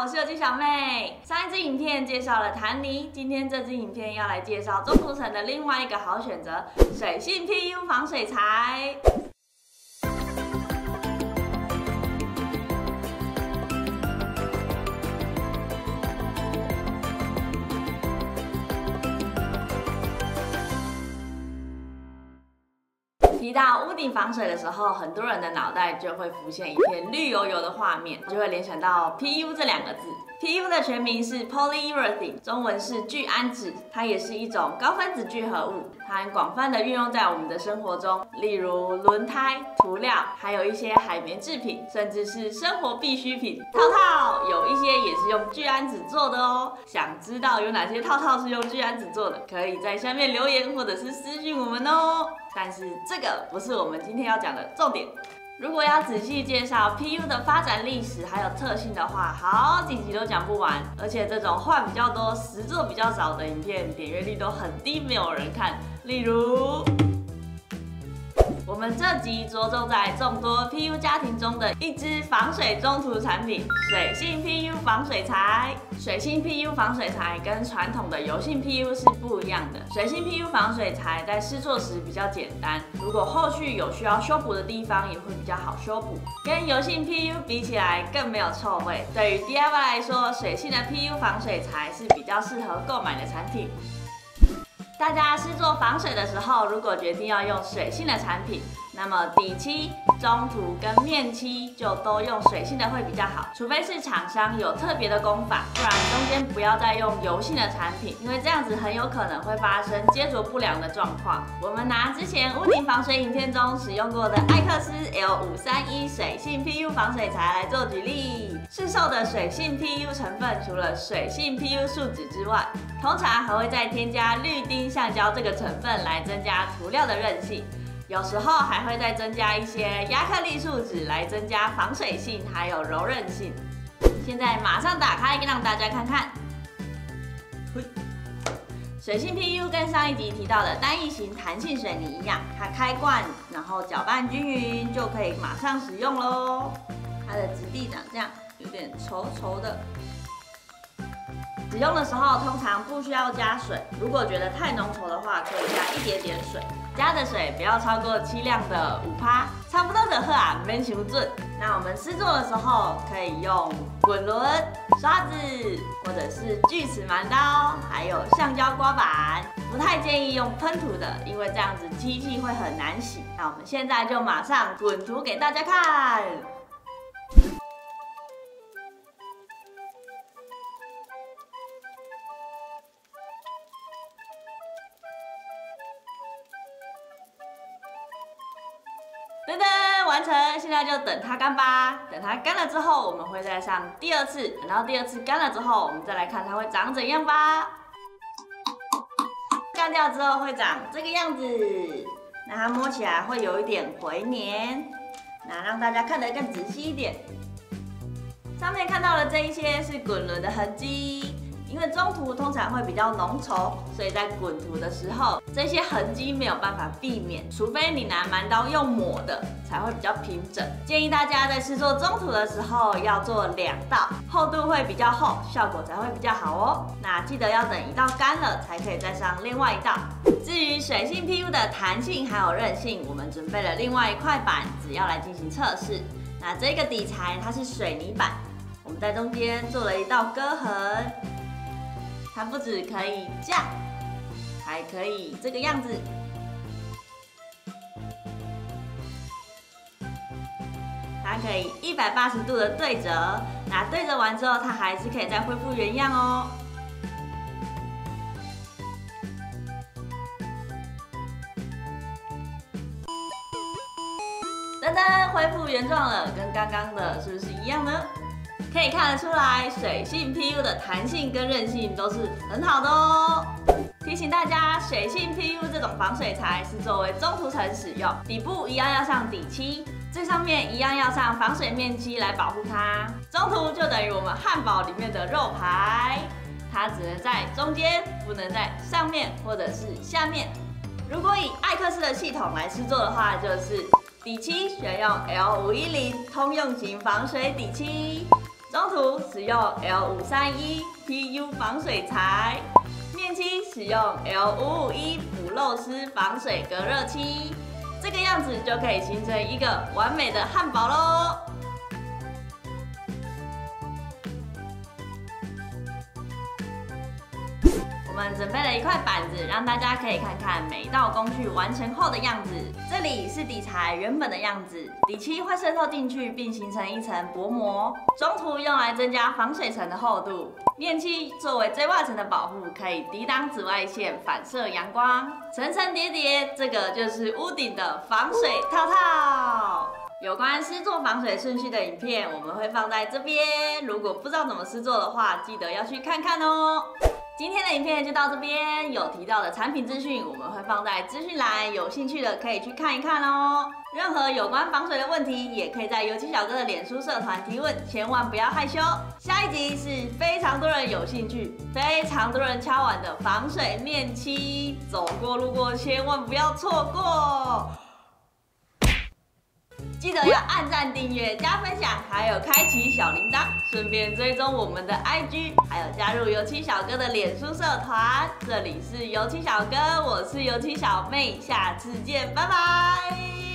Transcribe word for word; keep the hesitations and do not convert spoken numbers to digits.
我是有机小妹。上一支影片介绍了弹泥，今天这支影片要来介绍中途城的另外一个好选择——水性 P U 防水材。 提到屋顶防水的时候，很多人的脑袋就会浮现一片绿油油的画面，就会联想到 P U 这两个字。P U 的全名是 Polyurethane， 中文是聚氨酯，它也是一种高分子聚合物，它很广泛的运用在我们的生活中，例如轮胎、涂料，还有一些海绵制品，甚至是生活必需品套套，有一些也是用聚氨酯做的哦。想知道有哪些套套是用聚氨酯做的，可以在下面留言或者是私讯我们哦。 但是这个不是我们今天要讲的重点。如果要仔细介绍 P U 的发展历史还有特性的话，好几集都讲不完。而且这种话比较多、实作比较少的影片，点阅率都很低，没有人看。例如，我们这集着重在众多 P U 家庭中的一支防水中途产品——水性 P U 防水材。 水性 P U 防水材跟传统的油性 P U 是不一样的。水性 P U 防水材在施作时比较简单，如果后续有需要修补的地方，也会比较好修补。跟油性 P U 比起来，更没有臭味。对于 D I Y 来说，水性的 P U 防水材是比较适合购买的产品。 大家施作防水的时候，如果决定要用水性的产品，那么底漆、中途跟面漆就都用水性的会比较好，除非是厂商有特别的工法，不然中间不要再用油性的产品，因为这样子很有可能会发生接着不良的状况。我们拿之前屋顶防水影片中使用过的艾克斯 L 五三一水性 P U 防水材来做举例。市售的水性 P U 成分除了水性 P U 树脂之外，通常还会再添加氯丁橡胶这个成分来增加涂料的韧性。 有时候还会再增加一些亚克力树脂来增加防水性还有柔韧性。现在马上打开让大家看看。水性 P U 跟上一集提到的单一型弹性水泥一样，它开罐然后搅拌均匀就可以马上使用喽。它的质地长这样，有点稠稠的。 使用的时候通常不需要加水，如果觉得太浓稠的话，可以加一点点水。加的水不要超过漆量的五趴，差不多就好啊，免伤准。那我们施作的时候可以用滚轮、刷子，或者是锯齿蛮刀，还有橡胶刮板。不太建议用喷涂的，因为这样子机器会很难洗。那我们现在就马上滚涂给大家看。 噔噔，完成！现在就等它干吧。等它干了之后，我们会再上第二次。等到第二次干了之后，我们再来看它会长怎样吧。干掉之后会长这个样子，那它摸起来会有一点回黏。那让大家看得更仔细一点。上面看到的这一些是滚轮的痕迹。 因为中途通常会比较浓稠，所以在滚涂的时候，这些痕迹没有办法避免，除非你拿蛮刀用抹的，才会比较平整。建议大家在施作中途的时候要做两道，厚度会比较厚，效果才会比较好哦。那记得要等一道干了，才可以再上另外一道。至于水性 P U 的弹性还有韧性，我们准备了另外一块板子要来进行测试。那这个底材它是水泥板，我们在中间做了一道割痕。 它不只可以这样，还可以这个样子。它可以一百八十度的对折，那对折完之后，它还是可以再恢复原样哦。噔噔，恢复原状了，跟刚刚的是不是一样呢？ 可以看得出来，水性 P U 的弹性跟韧性都是很好的哦。提醒大家，水性 P U 这种防水材是作为中途层使用，底部一样要上底漆，最上面一样要上防水面漆来保护它。中途就等于我们汉堡里面的肉排，它只能在中间，不能在上面或者是下面。如果以艾克斯的系统来施作的话，就是底漆选用 L 五一零通用型防水底漆。 中途使用 L 五三一 P U 防水材，面漆使用 L 五五一补漏丝防水隔热漆，这个样子就可以形成一个完美的汉堡喽。我们准备了一块板子，让大家可以看看每一道工序完成后的样子。这里是底材原本的样子，底漆会渗透进去，并形成一层薄膜。中途用来增加防水层的厚度，面漆作为最外层的保护，可以抵挡紫外线、反射阳光。层层叠叠，这个就是屋顶的防水套套。有关施作防水顺序的影片，我们会放在这边。如果不知道怎么施作的话，记得要去看看哦。今天的影片就到这边，有提到的产品资讯我们会放在资讯栏，有兴趣的可以去看一看哦。任何有关防水的问题，也可以在油漆小哥的脸书社团提问，千万不要害羞。下一集是非常多人有兴趣、非常多人敲碗的防水面漆，走过路过千万不要错过。记得要按赞、订阅、加分享，还有开启小铃铛，顺便追踪我们的 I G， 还有加入油漆小哥的脸书社团。这里是油漆小哥，我是油漆小妹，下次见，拜拜。